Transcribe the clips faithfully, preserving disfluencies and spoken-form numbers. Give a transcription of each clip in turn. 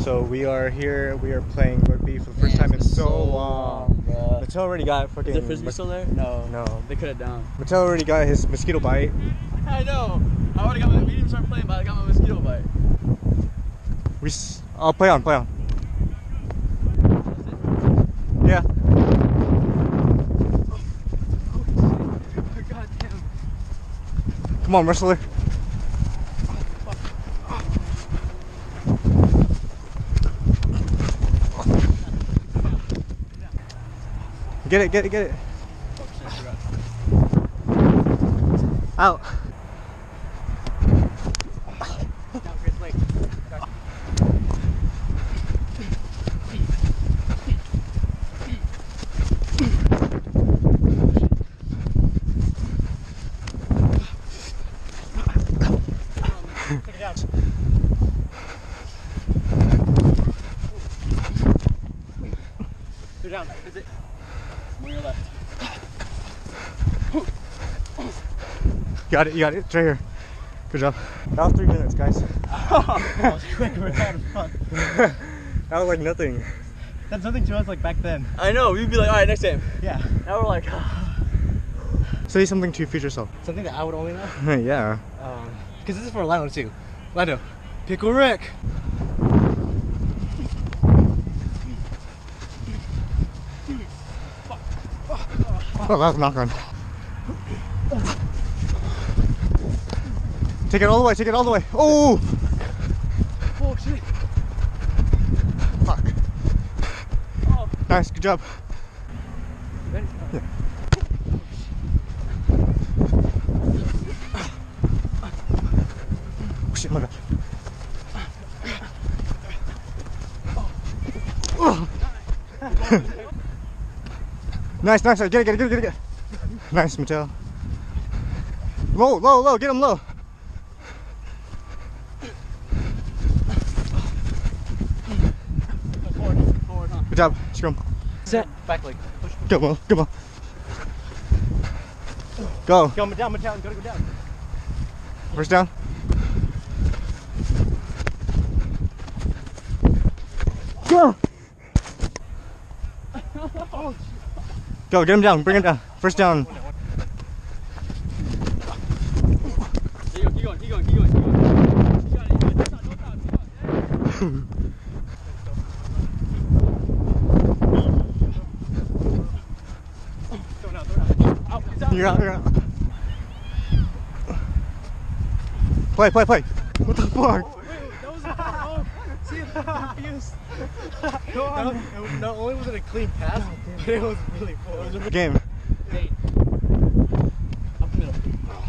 So we are here, we are playing rugby for the first Man, time in it's been so, so long. long, Mattel already got fucking... Is the frisbee still there? No. No. They cut it down. Mattel already got his mosquito bite. I know. I already got my, we didn't even start playing, but I got my mosquito bite. We s I'll play on, play on. Yeah. God damn. Come on, wrestler. Get it, get it, get it. Out. Take it down. Go down. Is it? On your left. Got it, you got it. It's right here. Good job. That was three minutes, guys. That was quick. We're having fun. That was like nothing. That's nothing to us like back then. I know. We'd be like, all right, next time. Yeah. Now we're like, Say something to your future self. Something that I would only know. Yeah. Um, because this is for Lando too. Lando, Pickle Rick. Oh, that was a knock on. Take it all the way, take it all the way. Oh! Oh shit. Fuck. oh. Nice, good job. Ready? Yeah. Oh shit, my bad. Oh. Nice, nice, get it, get it, get it, get it, get it. Nice, Mattel. Low, low, low, get him low. Forward, forward, huh? Good job, scrum. Set. Back leg. Push. Come on, come on. Go. Go down, down, gotta go down. First down. Go. Oh, Go, get him down, bring him down. First down. Keep going, keep going, keep going, keep going. You got it, you got it. Don't stop, don't stop, keep on. Throw it out, throw it out. Out, it's out. You're out, you're out. Play, play, play. What the fuck? Oh, wait, that was oh, see, I'm confused. Go on. That was, it was, not only was it a clean pass, but it was really forward. Game. Eight. Up the middle.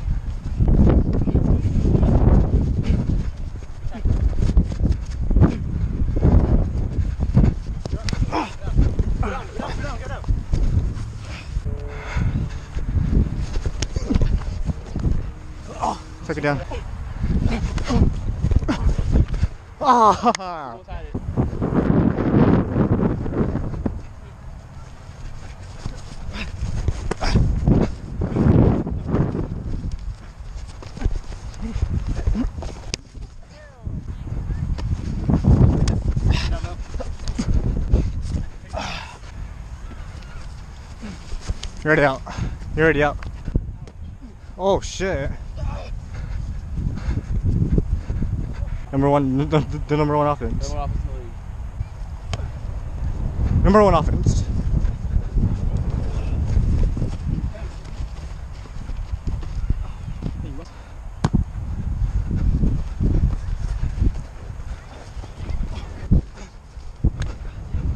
Take it down. Ah! You're already out. You're already out. Oh shit. Number one, the, the, the number one offense. Number one offense in the league. Number one offense.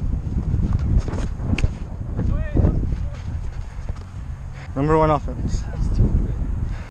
Number one offense.